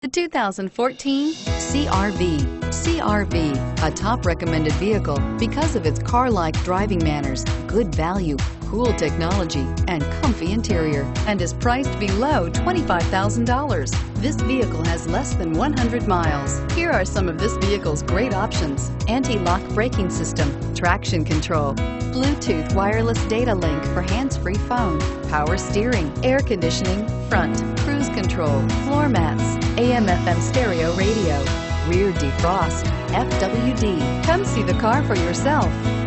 The 2014 CR-V. CR-V, a top recommended vehicle because of its car-like driving manners, good value, cool technology, and comfy interior, and is priced below $25,000. This vehicle has less than 100 miles. Here are some of this vehicle's great options: anti-lock braking system, traction control, Bluetooth wireless data link for hands-free phone, power steering, air conditioning, front, cruise control, floor mats, AM/FM stereo radio, rear defrost, FWD. Come see the car for yourself.